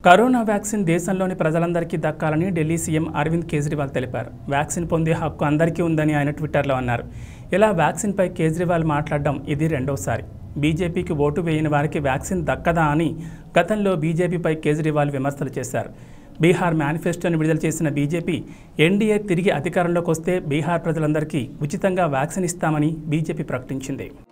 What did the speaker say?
Corona vaccine దేశంలోని ప్రజలందరికీ దక్కాలని ఢిల్లీ సీఎం అరవింద్ కేజ్రీవాల్ తెలిపారు. వ్యాక్సిన్ పొందే హక్కు అందరికీ ఉందని ఆయన ట్విట్టర్లో అన్నారు. ఇలా వ్యాక్సిన్పై కేజ్రీవాల్ మాట్లాడడం ఇది రెండోసారి. బీజేపీకి ఓటు వేయని వారికి వ్యాక్సిన్ దక్కదా అని గతంలో బీజేపీపై కేజ్రీవాల్ విమర్శలు చేశారు. బీహార్ మేనిఫెస్టోని విడుదల చేసిన బీజేపీ ఎన్డీఏ తిరిగి అధికారంలోకి వస్తే బీహార్ ప్రజలందరికీ ఉచితంగా వ్యాక్సిన్ ఇస్తామని బీజేపీ ప్రకటించింది.